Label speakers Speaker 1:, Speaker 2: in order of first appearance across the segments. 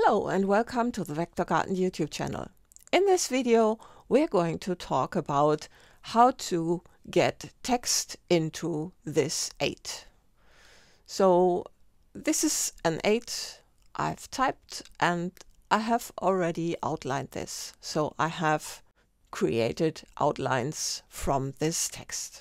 Speaker 1: Hello and welcome to the Vector Garden YouTube channel. In this video we're going to talk about how to get text into this 8. So this is an 8 I've typed and I have already outlined this. So I have created outlines from this text.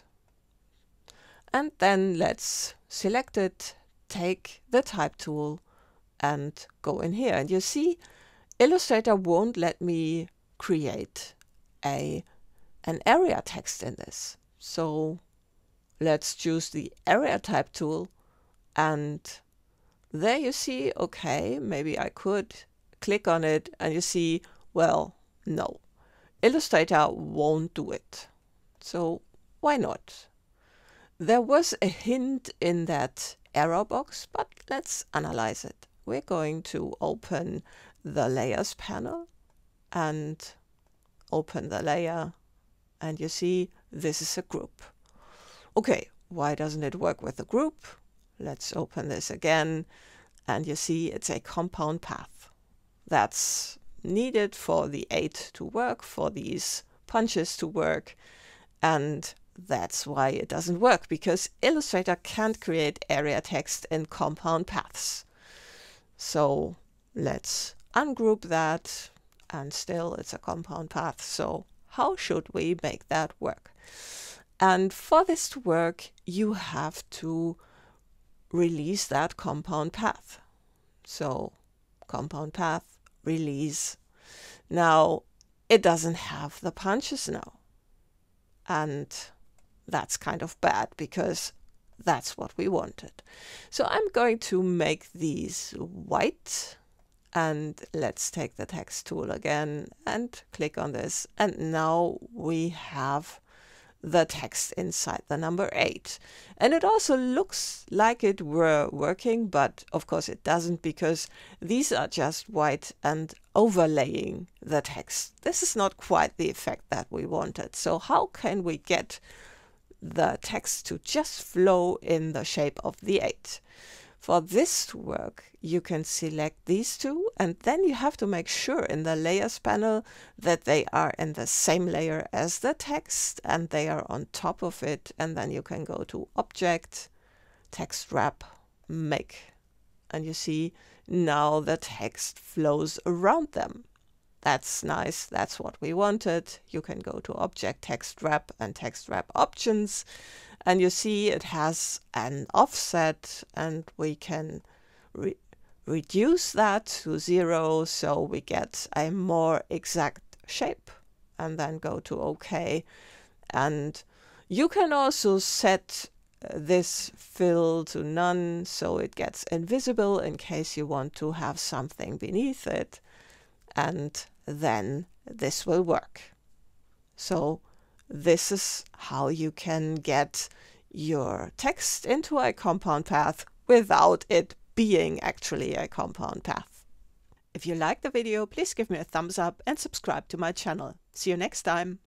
Speaker 1: And then let's select it, take the type tool and go in here. And you see Illustrator won't let me create an area text in this. So let's choose the area type tool, and there you see, okay, maybe I could click on it and you see, well, no, Illustrator won't do it. So why not? There was a hint in that error box, but let's analyze it. We're going to open the layers panel and open the layer, and you see this is a group. Okay, why doesn't it work with the group? Let's open this again, and you see it's a compound path. That's needed for the 8 to work, for these punches to work, and that's why it doesn't work, because Illustrator can't create area text in compound paths. So let's ungroup that, and still it's a compound path. So how should we make that work? And for this to work, you have to release that compound path. So compound path, release. Now it doesn't have the punches now. And that's kind of bad because that's what we wanted. So I'm going to make these white, and let's take the text tool again and click on this. And now we have the text inside the number 8. And it also looks like it were working, but of course it doesn't, because these are just white and overlaying the text. This is not quite the effect that we wanted. So how can we get the text to just flow in the shape of the 8? For this to work, you can select these two, and then you have to make sure in the layers panel that they are in the same layer as the text and they are on top of it. And then you can go to Object, Text Wrap, Make, and you see now the text flows around them. That's nice. That's what we wanted. You can go to Object, Text Wrap, and Text Wrap Options. And you see it has an offset, and we can reduce that to 0 so we get a more exact shape. And then go to OK. And you can also set this fill to none so it gets invisible in case you want to have something beneath it. And then this will work. So this is how you can get your text into a compound path without it being actually a compound path. If you liked the video, please give me a thumbs up and subscribe to my channel. See you next time.